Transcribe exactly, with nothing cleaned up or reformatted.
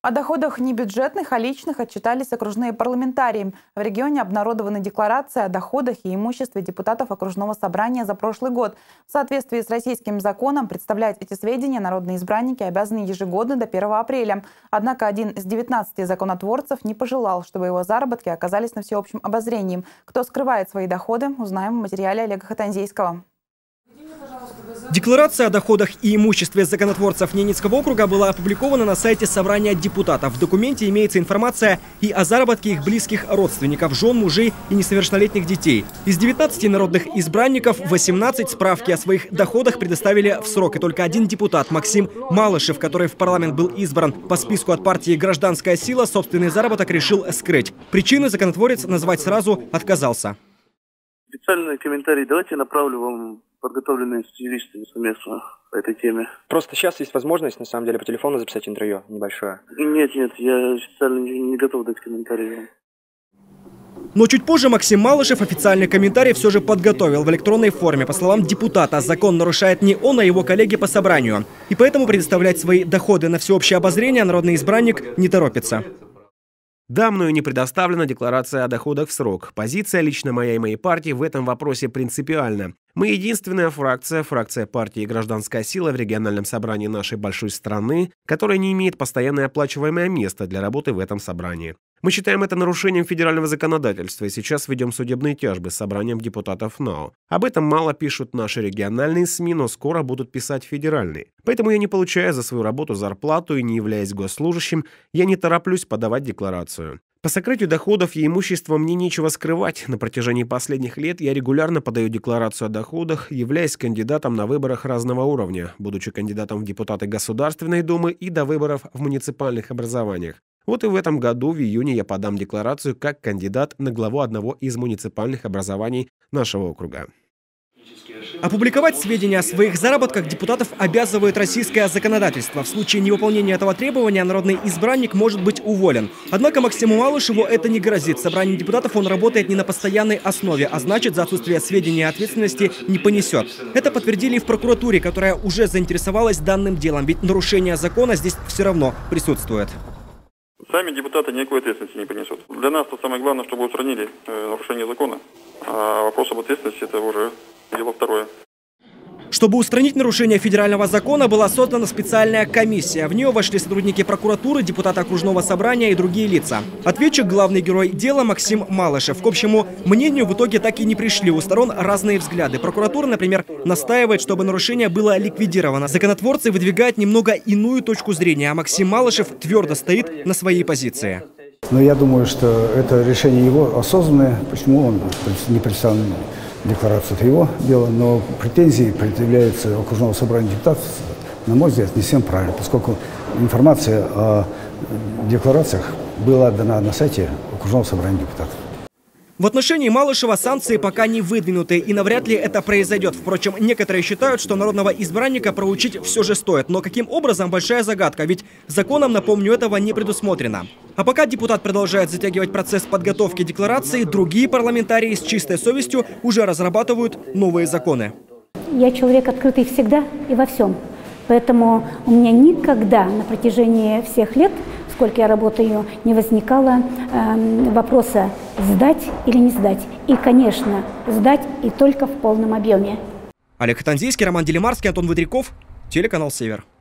О доходах не бюджетных, а личных отчитались окружные парламентарии. В регионе обнародованы декларации о доходах и имуществе депутатов окружного собрания за прошлый год. В соответствии с российским законом представлять эти сведения народные избранники обязаны ежегодно до первого апреля. Однако один из девятнадцати законотворцев не пожелал, чтобы его заработки оказались на всеобщем обозрении. Кто скрывает свои доходы, узнаем в материале Олега Хатанзейского. Декларация о доходах и имуществе законотворцев Ненецкого округа была опубликована на сайте Собрания депутатов. В документе имеется информация и о заработке их близких родственников, жен, мужей и несовершеннолетних детей. Из девятнадцати народных избранников восемнадцать справки о своих доходах предоставили в срок. И только один депутат, Максим Малышев, который в парламент был избран по списку от партии «Гражданская сила», собственный заработок решил скрыть. Причины законотворец назвать сразу отказался. Специальный комментарий давайте я направлю вам, подготовленные с юристами совместно по этой теме. Просто сейчас есть возможность, на самом деле, по телефону записать интервью небольшое. Нет, нет, я специально не, не готов дать комментарий. Но чуть позже Максим Малышев официальный комментарий все же подготовил в электронной форме. По словам депутата, закон нарушает не он, а его коллеги по собранию. И поэтому предоставлять свои доходы на всеобщее обозрение народный избранник не торопится. Да, мною не предоставлена декларация о доходах в срок. Позиция лично моя и моей партии в этом вопросе принципиальна. Мы единственная фракция, фракция партии «Гражданская сила» в региональном собрании нашей большой страны, которая не имеет постоянное оплачиваемое место для работы в этом собрании. Мы считаем это нарушением федерального законодательства и сейчас ведем судебные тяжбы с собранием депутатов НАО. Об этом мало пишут наши региональные СМИ, но скоро будут писать федеральные. Поэтому я не получаю за свою работу зарплату и не являясь госслужащим, я не тороплюсь подавать декларацию. По сокрытию доходов и имущества мне нечего скрывать. На протяжении последних лет я регулярно подаю декларацию о доходах, являясь кандидатом на выборах разного уровня, будучи кандидатом в депутаты Государственной Думы и до выборов в муниципальных образованиях. Вот и в этом году, в июне, я подам декларацию как кандидат на главу одного из муниципальных образований нашего округа. Опубликовать сведения о своих заработках депутатов обязывает российское законодательство. В случае невыполнения этого требования народный избранник может быть уволен. Однако Максиму Малышеву это не грозит. В собрании депутатов он работает не на постоянной основе, а значит, за отсутствие сведений ответственности не понесет. Это подтвердили и в прокуратуре, которая уже заинтересовалась данным делом, ведь нарушение закона здесь все равно присутствует. Сами депутаты никакой ответственности не понесут. Для нас то самое главное, чтобы устранили э, нарушение закона. А вопрос об ответственности – это уже дело второе. Чтобы устранить нарушение федерального закона, была создана специальная комиссия. В нее вошли сотрудники прокуратуры, депутаты окружного собрания и другие лица. Ответчик, главный герой дела Максим Малышев. К общему мнению в итоге так и не пришли. У сторон разные взгляды. Прокуратура, например, настаивает, чтобы нарушение было ликвидировано. Законотворцы выдвигают немного иную точку зрения, а Максим Малышев твердо стоит на своей позиции. Но я думаю, что это решение его осознанное. Почему он не представлен? Декларация – это его дело, но претензии предъявляются окружного собрания депутатов, на мой взгляд, не всем правильно, поскольку информация о декларациях была дана на сайте окружного собрания депутатов. В отношении Малышева санкции пока не выдвинуты, и навряд ли это произойдет. Впрочем, некоторые считают, что народного избранника проучить все же стоит. Но каким образом – большая загадка, ведь законом, напомню, этого не предусмотрено. А пока депутат продолжает затягивать процесс подготовки декларации, другие парламентарии с чистой совестью уже разрабатывают новые законы. Я человек открытый всегда и во всем. Поэтому у меня никогда на протяжении всех лет, сколько я работаю, не возникало э, вопроса сдать или не сдать. И, конечно, сдать и только в полном объеме. Олег Хатанзейский, Роман Делимарский, Антон Выдряков, телеканал «Север».